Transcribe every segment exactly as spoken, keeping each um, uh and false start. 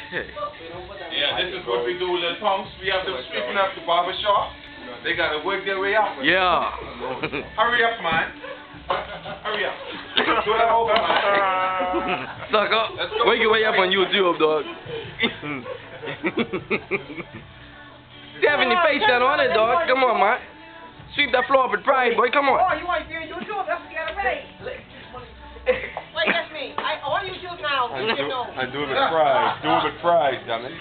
Okay. Yeah, this is what we do, little punks. We have them sweeping up the barber shop. They gotta work their way up. Yeah. Hurry up, man. Hurry up. Do that over, man. Suck up. Wake your way up on YouTube, dog. You having your face down on it, dog. Come on, man. Sweep that floor up with pride, boy. Come on. Oh, you want to do YouTube? That's what you gotta ready. Wait, that's me. I on YouTube now. I do, I do it with pride. Do it with pride, damn it.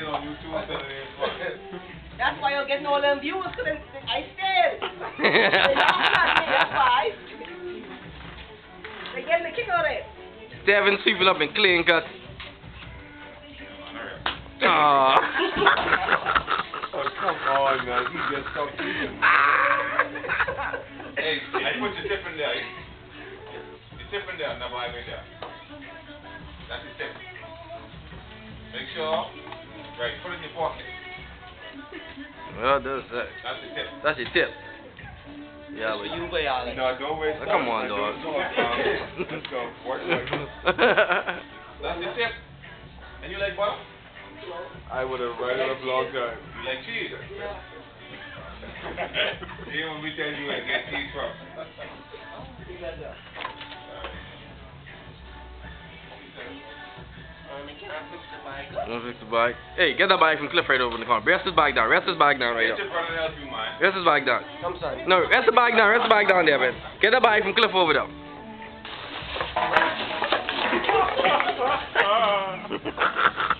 That's why you're getting all them views, because I stayed. That's why. They're getting the kick out of it. Devin sweeping up and clean cut. Aww. Oh, come on, man. You just stop sleeping. Hey, I put the tip in there. The tip in there, never have it there. That's the tip. Make sure. Right, put it in your pocket. Well, that's that. That's the tip. That's your tip. Yeah, but you way out. No, don't waste oh, time. Come on, dog. Let's go. Work, work. That's the tip. And you like butter? I would have right up a long time. You like cheese? Yeah. Even when we tell you where to get cheese from. Don't fix the bike. Hey, get that bike from Cliff right over in the corner. Rest his bike down. Rest his bike down right there. Rest his bike down. I'm sorry. No, rest the bike down. Rest the bike down there, man. Get that bike from Cliff over there.